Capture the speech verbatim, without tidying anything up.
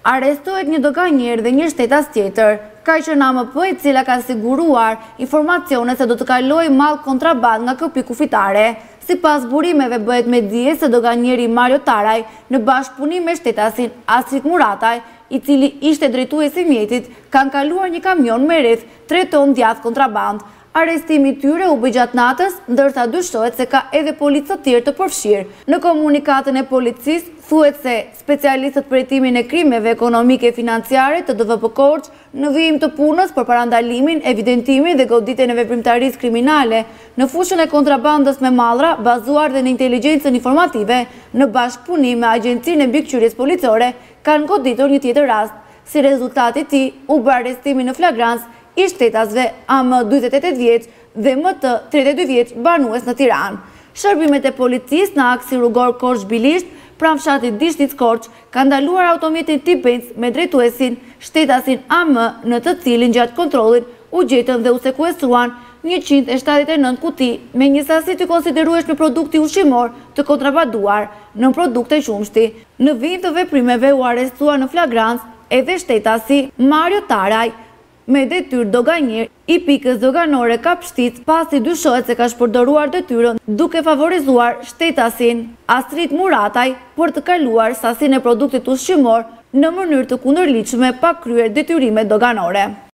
Arrestohet një doganjer dhe një shtetas tjetër, K Q N A M P, e cila ka siguruar informacione se do të kaloj mall kontraband nga këpi kufitare. Sipas burimeve bëhet me dije se doganjeri Mario Taraj, në bashkëpunim me shtetasin Astrid Murataj, i cili ishte drejtuesi i mjetit, kanë kaluar një kamion me rreth tre tonë djath kontraband. Arrestimi i tyre u bë gjatë natës, ndërsa dyshohet se ka edhe policë të tjerë të përfshirë. Në komunikatën e policisë thuhet se specialistët për hetimin e krimeve ekonomike e financiare të D V P Korçë në vijim të punës për parandalimin, evidentimin dhe goditjen e veprimtarisë kriminale në fushën e kontrabandës me mallra, bazuar dhe në inteligjencën informative, në bashkëpunim me Agjencinë e Mbikëqyrjes Policore, kanë goditur një tjetër rast. Si rezultati i tij, u bë arrestimi në flagrancë i shtetasve A M njëzet e tetë vjeç dhe M T tridhjetë e dy vjeç banues në Tiranë. Shërbimet e policisë në aksin rrugor Korçë-Bilisht, pranë fshatit Dishtic-Korçë, kanë ndaluar automjetin tip Benz me drejtuesin shtetasin A M, në të cilin gjatë kontrollit u gjetën dhe u sekuestruan njëqind e shtatëdhjetë e nëntë kuti me një sasi të konsiderueshme produkti ushqimor të kontrabanduar në produkte qumshti. Në vijim të veprimeve u arrestua në flagrancë edhe shtetasi Mario Taraj, me detyrë doganjer i pikës doganore Kapshtic, pasi dyshohet se ka shpërdoruar detyrën duke favorizuar shtetasin Astrid Murataj për të kaluar sasinë e produktit ushqimor në mënyrë të kundërligjshme pa kryer detyrimet doganore.